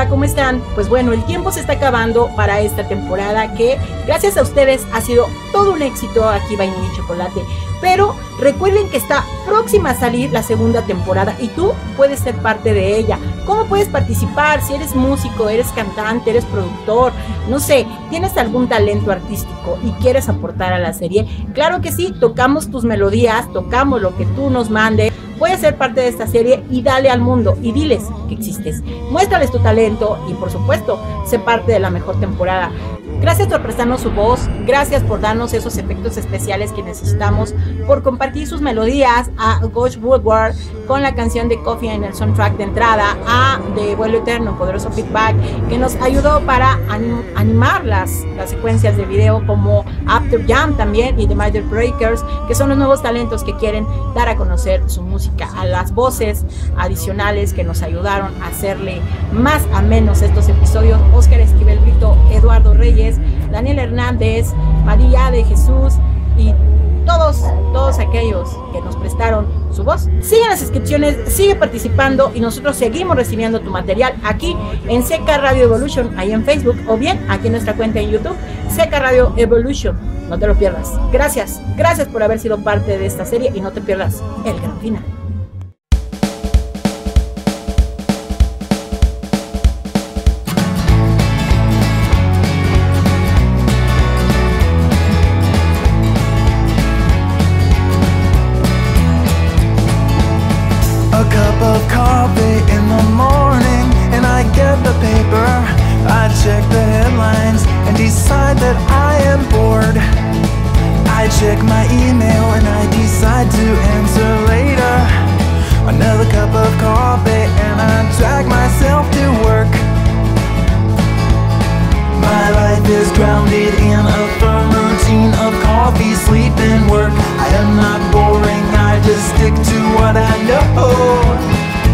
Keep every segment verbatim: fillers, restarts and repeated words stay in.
hola, ¿cómo están? Pues bueno, el tiempo se está acabando para esta temporada que gracias a ustedes ha sido todo un éxito aquí Vainilla y Chocolate. Pero recuerden que está próxima a salir la segunda temporada y tú puedes ser parte de ella. ¿Cómo puedes participar? Si eres músico, eres cantante, eres productor, no sé, tienes algún talento artístico y quieres aportar a la serie, claro que sí, tocamos tus melodías, tocamos lo que tú nos mandes. Puedes ser parte de esta serie y dale al mundo y diles que existes. Muéstrales tu talento y por supuesto, sé parte de la mejor temporada. Gracias por prestarnos su voz, gracias por darnos esos efectos especiales que necesitamos, por compartir sus melodías a Gosh Woodward con la canción de Coffee en el soundtrack de entrada, a De Vuelo Eterno, poderoso feedback, que nos ayudó para anim animar las, las secuencias de video, como After Jam también y The Mighty Breakers, que son los nuevos talentos que quieren dar a conocer su música, a las voces adicionales que nos ayudaron a hacerle más a menos estos episodios, Oscar Esquivel Brito, Eduardo Reyes, Daniel Hernández, María de Jesús y todos, todos aquellos que nos prestaron su voz. Sigue las inscripciones, sigue participando y nosotros seguimos recibiendo tu material aquí en Seca Radio Evolution, ahí en Facebook, o bien aquí en nuestra cuenta en YouTube, Seca Radio Evolution. No te lo pierdas. Gracias, gracias por haber sido parte de esta serie y no te pierdas el gran final. A cup of coffee in the morning and I get the paper. I check the headlines and decide that I am bored. I check my email and I decide to answer later. Another cup of coffee and I drag myself to work. My life is grounded in a firm routine of coffee, sleep and work. I am not boring, I just stick to what I know.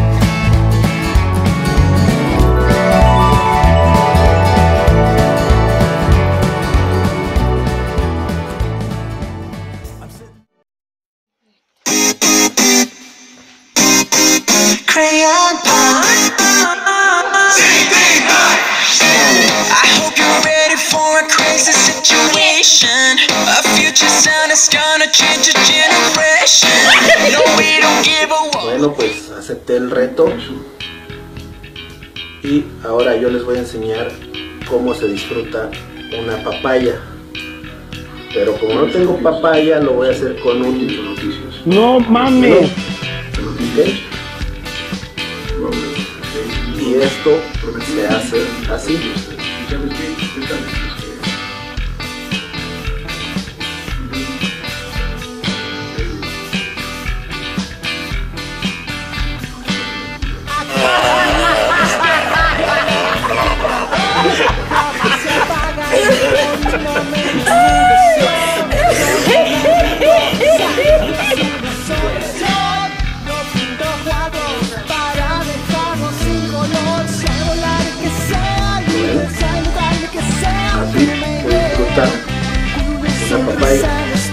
Crayon pop. I hope you're ready for a crazy situation. A future sound is gonna change a generation. No, we don't give a. Bueno, pues acepté el reto y ahora yo les voy a enseñar cómo se disfruta una papaya. Pero como no tengo papaya, lo voy a hacer con un... No mames. ¿Okay? Y esto se hace así. Una papaya.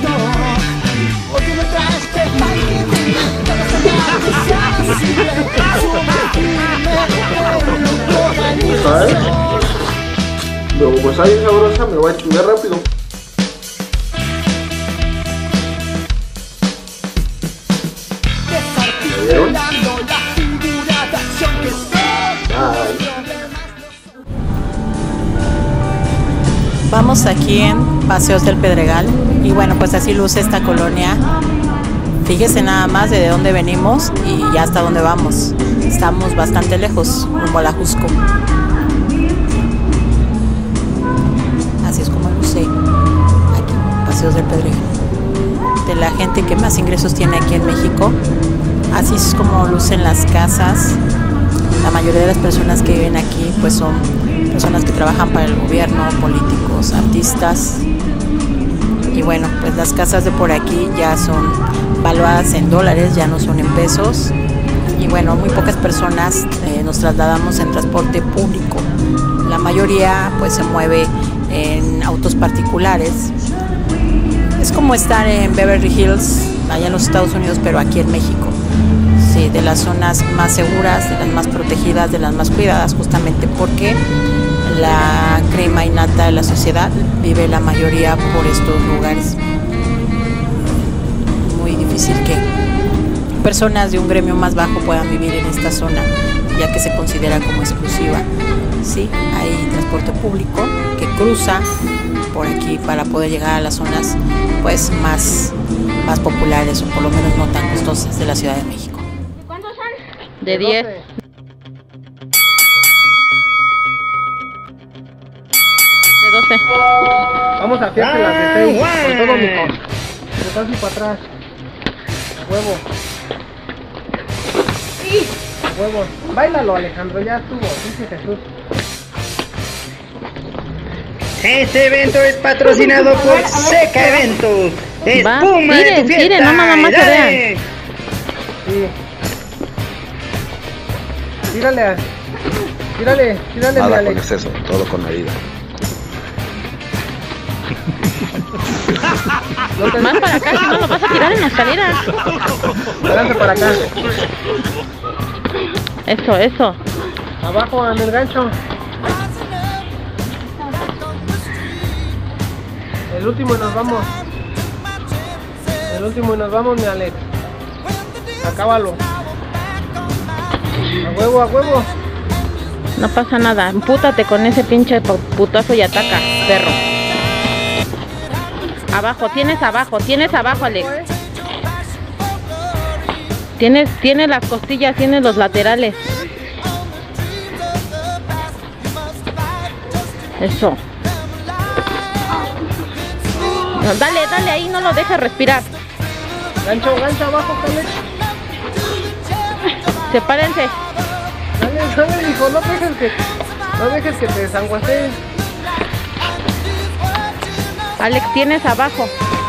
¿Sabes? Luego pues ahí sabrosa, me voy a chingar rápido. ¿Me vieron? Bye. Vamos aquí en Paseos del Pedregal y bueno, pues así luce esta colonia. Fíjese nada más de dónde venimos y ya hasta dónde vamos. Estamos bastante lejos, rumbo a la Jusco. Así es como luce aquí, Paseos del Pedregal. De la gente que más ingresos tiene aquí en México, así es como lucen las casas. La mayoría de las personas que viven aquí pues son personas que trabajan para el gobierno, políticos, artistas. Y bueno, pues las casas de por aquí ya son valuadas en dólares, ya no son en pesos. Y bueno, muy pocas personas eh, nos trasladamos en transporte público. La mayoría pues se mueve en autos particulares. Es como estar en Beverly Hills, allá en los Estados Unidos, pero aquí en México. sí, de las zonas más seguras, de las más protegidas, de las más cuidadas, justamente porque la crema innata de la sociedad vive la mayoría por estos lugares. Muy difícil que personas de un gremio más bajo puedan vivir en esta zona, ya que se considera como exclusiva. Sí, hay transporte público que cruza por aquí para poder llegar a las zonas pues más, más populares o por lo menos no tan costosas de la Ciudad de México. ¿Cuántos son? De diez. De doce. Vamos a hacerte las de seis. Con todo, mijo. Te paso para atrás. A huevo. A huevo. Báilalo, Alejandro, ya estuvo. Dice Jesús. Este evento es patrocinado por Seca Eventos. Va, Espuma de tiren, tu fiesta. tiren, no nada más se Dale. vean. Sí. Tírale. Tírale, tírale, Nada mi con Alex. exceso, todo con medida. Más para acá, si no lo vas a tirar en la escalera. Adelante para acá. Eso, eso. Abajo en el gancho. El último y nos vamos. El último y nos vamos, mi Alex. Acábalo. A huevo, a huevo. No pasa nada. Empútate con ese pinche putazo y ataca, perro. Abajo, tienes abajo, tienes abajo, Alex. Tienes, tienes las costillas, tienes los laterales. Eso. No, dale, dale ahí, no lo dejes respirar. Gancho, gancho abajo, Alex. Sepárense. Dale, dale, hijo, no dejes que, no dejes que te desanguaces. Alex, tienes abajo.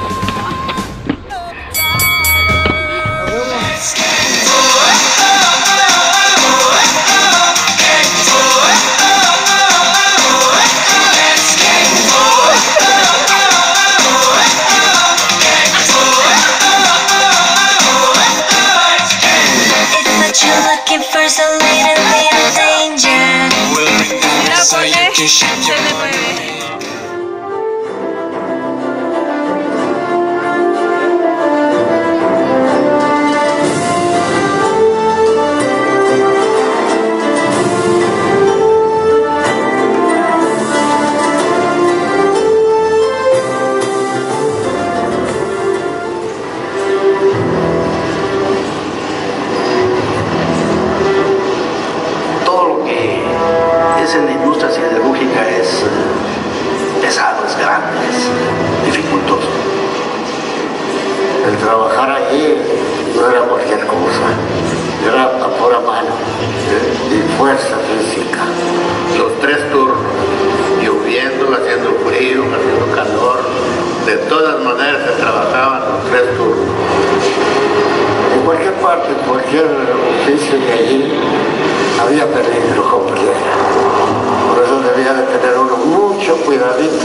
Trabajar allí no era cualquier cosa, era a pura mano ¿eh? y fuerza física. Los tres turnos, lloviendo, haciendo frío, haciendo calor, de todas maneras se trabajaban los tres turnos. En cualquier parte, en cualquier oficio de allí, había peligro como quiera. Por eso debía de tener uno mucho cuidadito.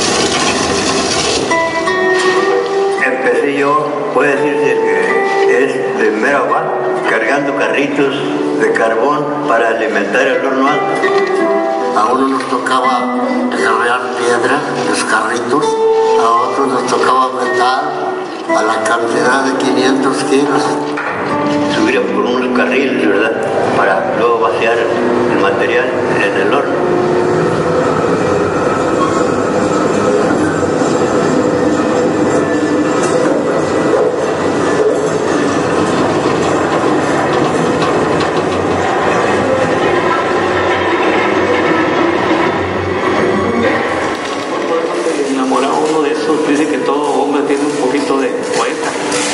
Empecé yo, puede decirse que es de mera abajo, cargando carritos de carbón para alimentar el horno alto. A uno nos tocaba agarrar piedra, los carritos, a otros nos tocaba metal a la cantidad de quinientos kilos. Subir por unos carriles, ¿verdad? Para luego vaciar el material en el horno. Dice que todo hombre tiene un poquito de poeta.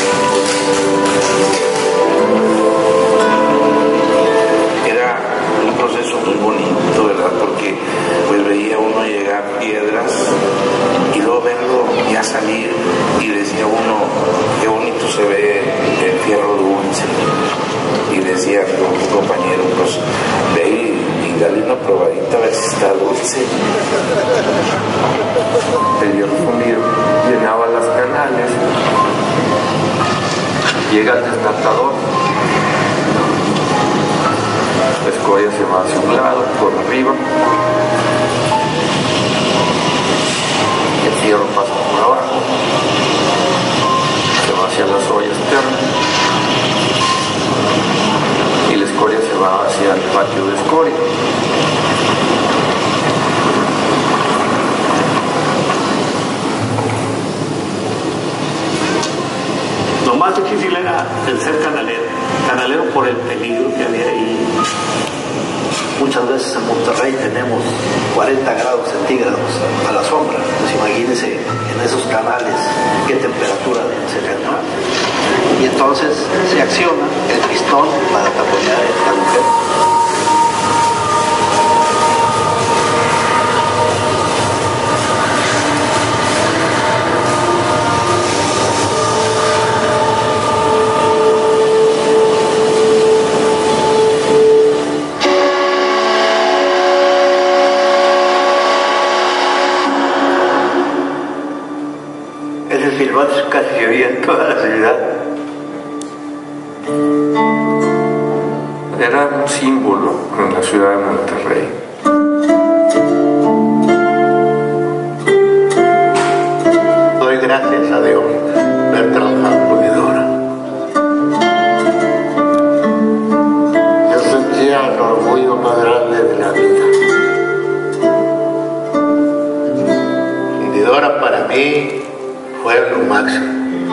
Era un proceso muy bonito, ¿verdad? Porque pues veía uno llegar piedras y luego verlo ya salir y decía uno, qué bonito se ve el fierro dulce. Y decía un compañero, pues ve y, y dale una probadita a ver si está dulce. El hierro fundido llenaba las canales, llega el descartador la escoria se va hacia un lado, por arriba, el fierro pasa por abajo, se va hacia las ollas externas y la escoria se va hacia el patio de escoria. Lo más difícil era el ser canalero, canalero por el peligro que había ahí. Muchas veces en Monterrey tenemos cuarenta grados centígrados a la sombra, pues imagínense en esos canales qué temperatura debe ser el mar. Y entonces se acciona el pistón para taponear el agujero. Ese silbato casi se oía en toda la ciudad. Era un símbolo en la ciudad de Monterrey. Doy gracias a Dios de haber trabajado con Dora. Yo sentía el orgullo más grande de la vida. Dora para mí fue lo máximo.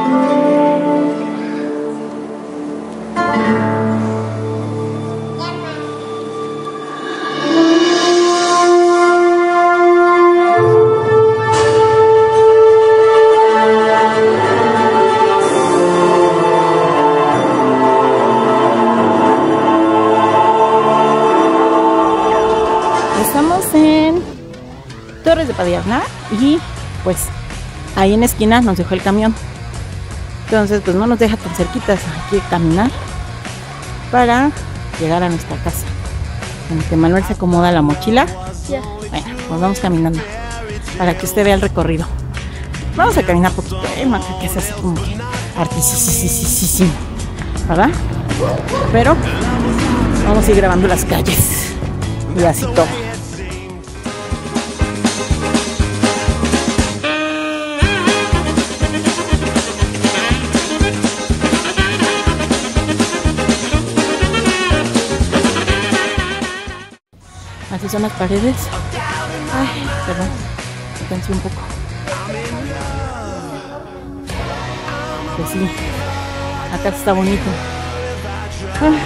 Estamos en Torres de Padierna y pues ahí en la esquina nos dejó el camión. Entonces pues no nos deja tan cerquitas, hay que caminar para llegar a nuestra casa. En que Manuel se acomoda la mochila. Ya. Bueno, pues vamos caminando para que usted vea el recorrido. Vamos a caminar poquito, eh, no creo que es así como que artísimo, ¿verdad? Pero vamos a ir grabando las calles y así todo. Así son las paredes. Ay, perdón, me cansé un poco. Pues sí, acá está bonito. Ay.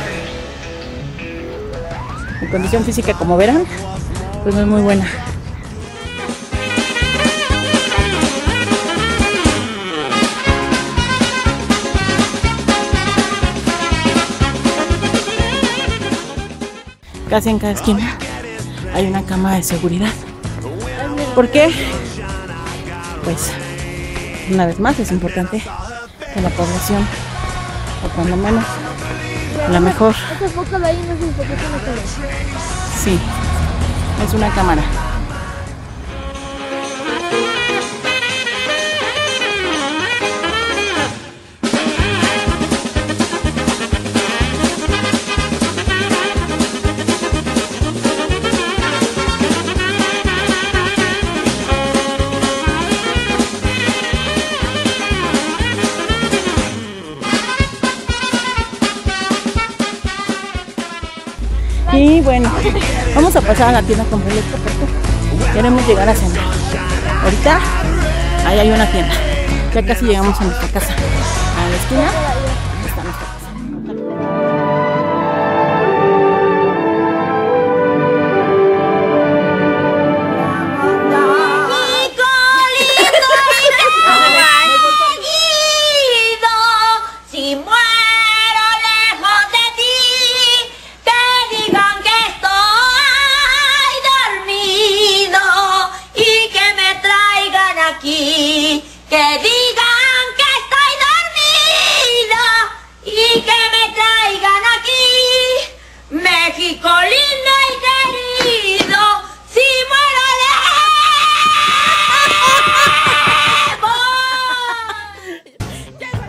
Mi condición física, como verán, pues no es muy buena. Casi en cada esquina hay una cámara de seguridad. ¿Por qué? Pues, una vez más, es importante que la población, o cuando menos, la mejor. Ese foco de ahí no sé por qué tiene cámara. Sí, es una cámara. Y bueno, vamos a pasar a la tienda con boleto porque queremos llegar a cenar. Ahorita ahí hay una tienda. Ya casi llegamos a nuestra casa. A la esquina está nuestra casa. Que digan que estoy dormida y que me traigan aquí, México lindo y querido, si muero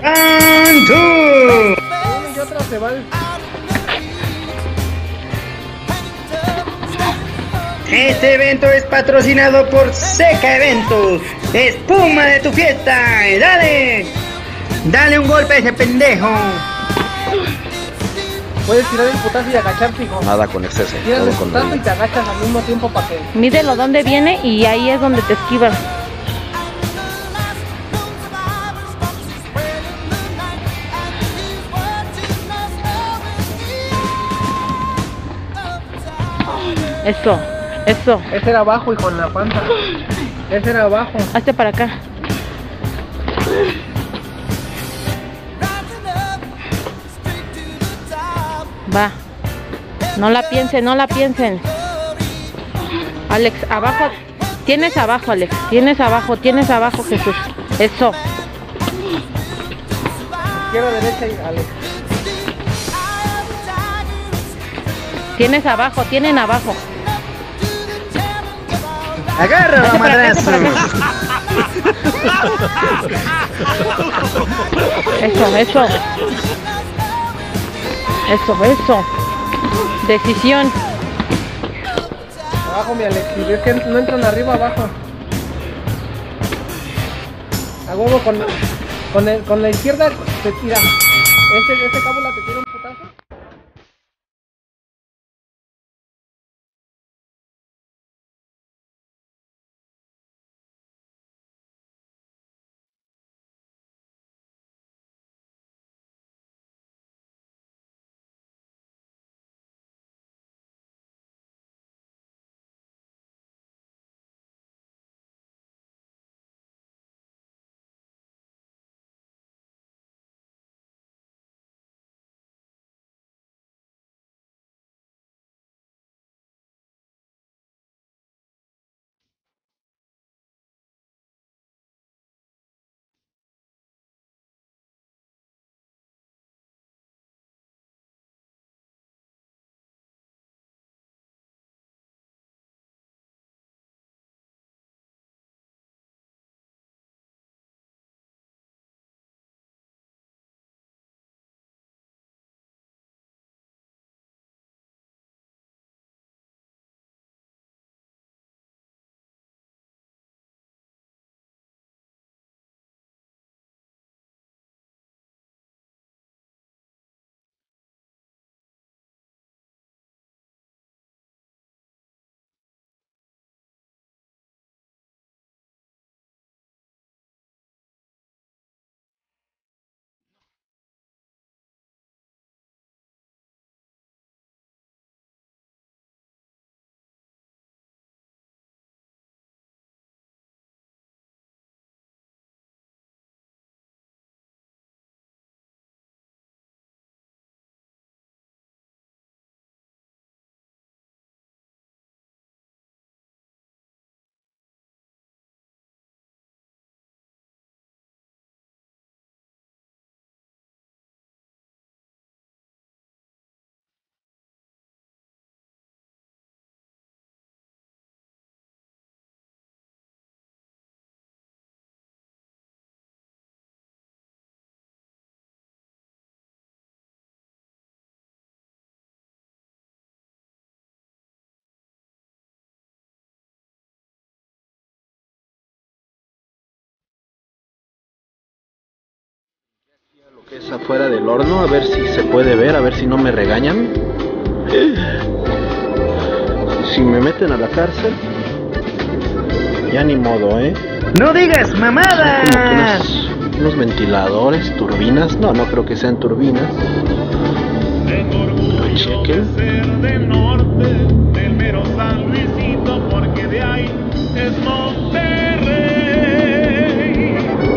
de... ¡Antu! Y otra se va. Este evento es patrocinado por Seca Eventos. Espuma de tu fiesta. ¡Dale! ¡Dale un golpe a ese pendejo! Puedes tirar el putazo y agacharte, hijo. Nada con exceso. Tiras Todo el con putazo medida. y te agachas al mismo tiempo para que... Mídelo dónde viene y ahí es donde te esquivas. Eso, eso. Ese era abajo, hijo, en la panza. Ese era abajo. Hazte para acá. Va. No la piensen, no la piensen. Alex, abajo. Tienes abajo, Alex. Tienes abajo, tienes abajo, Jesús. Eso. Izquierda, derecha y Alex. Tienes abajo, tienen abajo. ¡Agárralo, madrazo! Eso, eso. Eso, eso. Decisión. Abajo, mi Alex. Si ves que no entran arriba, abajo. A huevo con, con, el, con la izquierda te tira. Ese, ese cábula te tira un putazo. Lo que es afuera del horno, a ver si se puede ver, a ver si no me regañan. Si me meten a la cárcel, ya ni modo, ¿eh? ¡No digas mamadas! Son como que unos, unos ventiladores, turbinas. No, no creo que sean turbinas. Pero chequen. Del norte, del mero San Luisito, porque de ahí es Monterrey.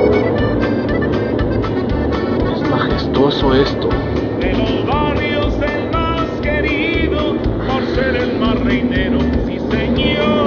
Es majestuoso esto. De los barrios el más querido, por ser el más reinero, sí señor.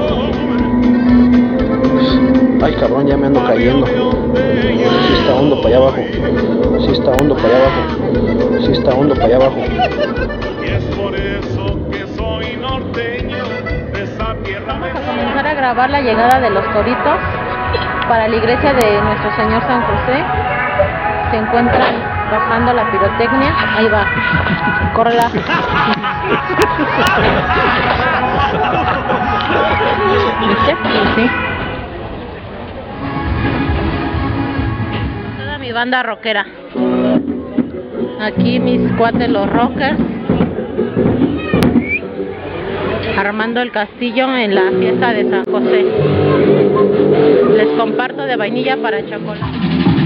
Ay, cabrón, ya me ando cayendo. Sí está hondo para allá abajo. Sí está hondo para allá abajo. Sí está hondo para allá abajo. Y es por eso que soy norteño de esa tierra. Vamos a comenzar a grabar la llegada de los toritos para la iglesia de nuestro Señor San José. Se encuentran bajando la pirotecnia. Ahí va. Córrela. ¿Viste? Sí. Toda mi banda rockera. Aquí mis cuates los rockers. Armando el castillo en la fiesta de San José. Les comparto de vainilla para chocolate.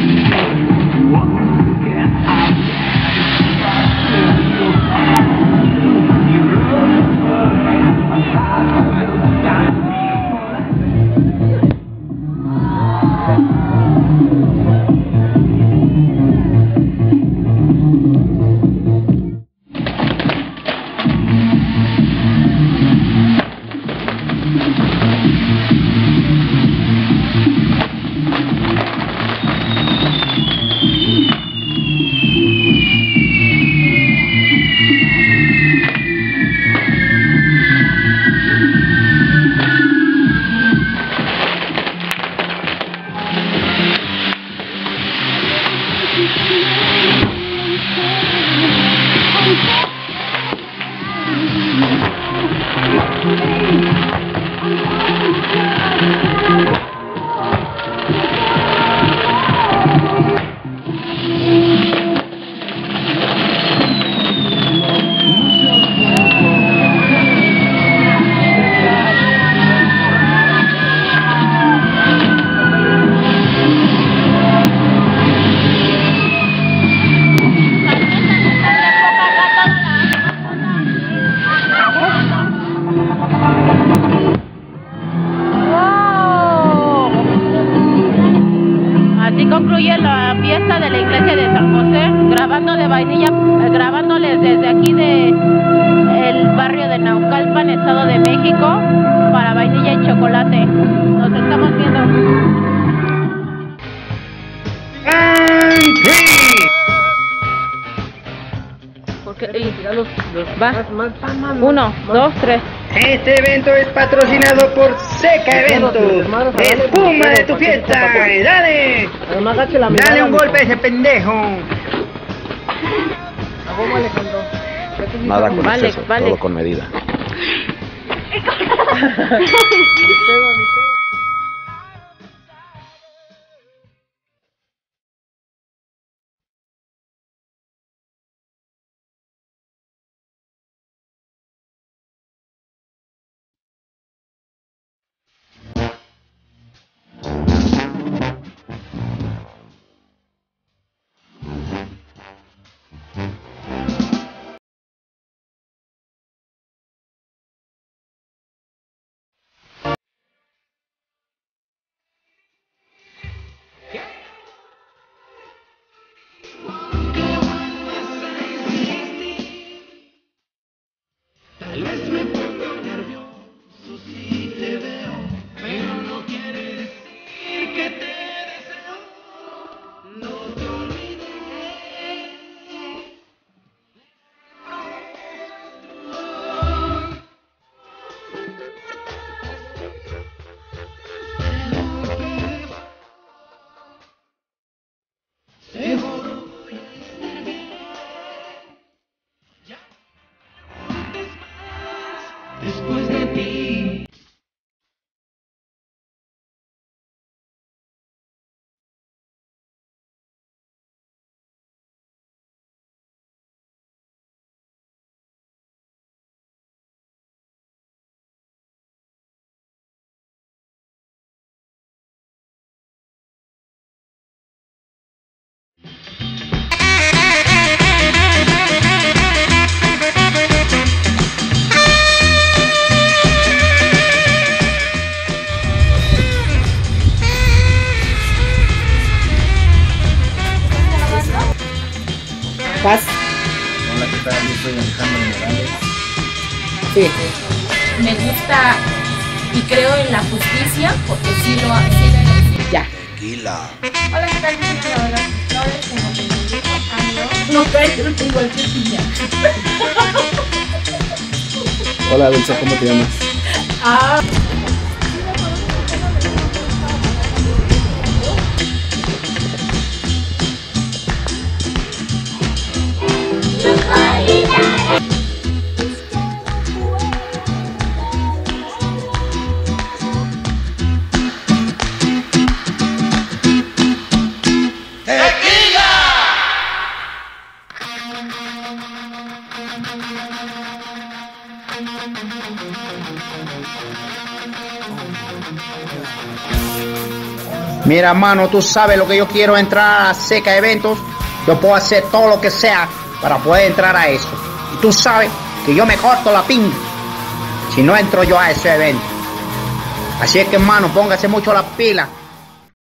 Concluye la fiesta de la iglesia de San José, grabando de vainilla, eh, grabándoles desde aquí de el barrio de Naucalpan, Estado de México, para Vainilla y Chocolate. Nos estamos viendo. Porque, y, va. Uno, dos, tres. Este evento es patrocinado por Seca Eventos. Espuma de tu fiesta. Dale. Dale un golpe a ese pendejo. Nada con vale, exceso, vale. todo con medida. Después de ti. Vas. Hola, ¿qué tal? Yo soy Alejandro Morales. Sí. Me gusta y creo en la justicia porque sí lo sí Ya. Tequila. Hola, ¿qué tal? Yo soy Laura Flores, como te digo, no cae, pero tengo igual que piña. Hola, Dulce, ¿cómo te llamas? Ah. Mira, hermano, tú sabes lo que yo quiero entrar a Seca Eventos. Yo puedo hacer todo lo que sea para poder entrar a eso. Y tú sabes que yo me corto la pinga si no entro yo a ese evento. Así es que, hermano, póngase mucho las pilas